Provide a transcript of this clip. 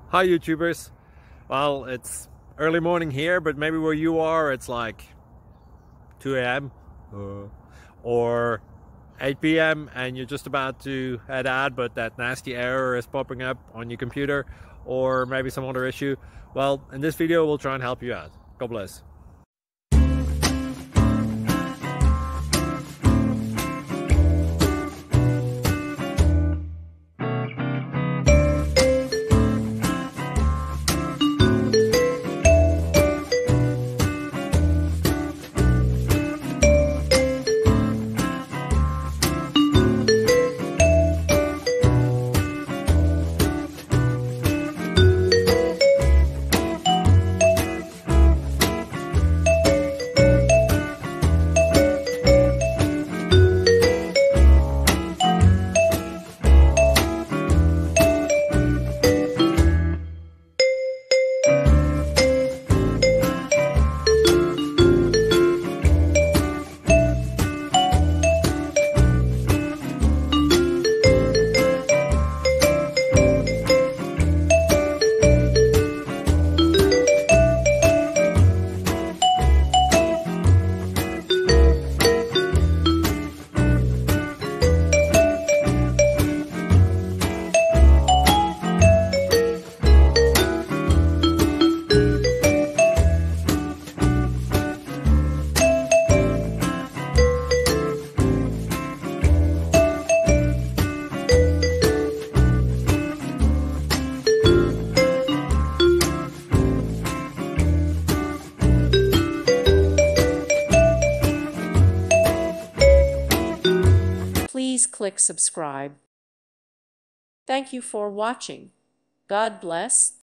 Hi YouTubers. Well, it's early morning here, but maybe where you are it's like 2 a.m. or 8 p.m. and you're just about to head out, but that nasty error is popping up on your computer, or maybe some other issue. Well, in this video we'll try and help you out. God bless. Please click subscribe. Thank you for watching. God bless.